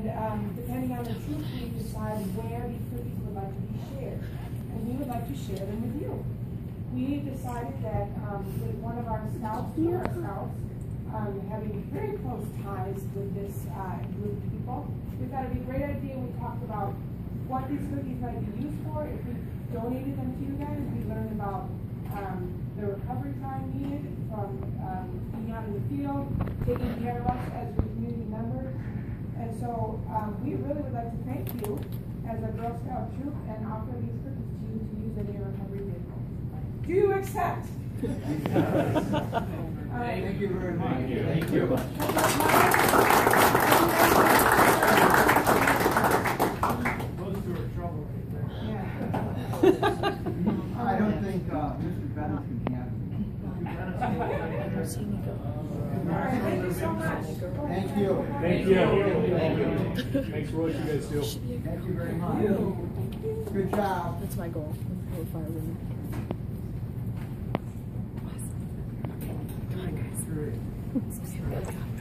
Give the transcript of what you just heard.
And depending on the troop, we decide where these cookies would like to be shared. And we would like to share them with you. We decided that with one of our scouts, having very close ties with this group of people, we thought it'd be a great idea. We talked about what these cookies might be used for. If we donated them to you guys, we learned about the recovery time needed from being out in the field, taking care of us as your community members. And so we really would like to thank you as a Girl Scout troop and offer these cookies to you to use in your recovery vehicle. Do you accept? Thank you very much. Thank you. Those two are trouble right there. Yeah. I don't think Mr. Bennett can have it. All right, thank you so much. Thank you. Thank you. Thanks for what you guys do. Thank you very much. Good job. That's my goal. Firewomen. Come on, guys.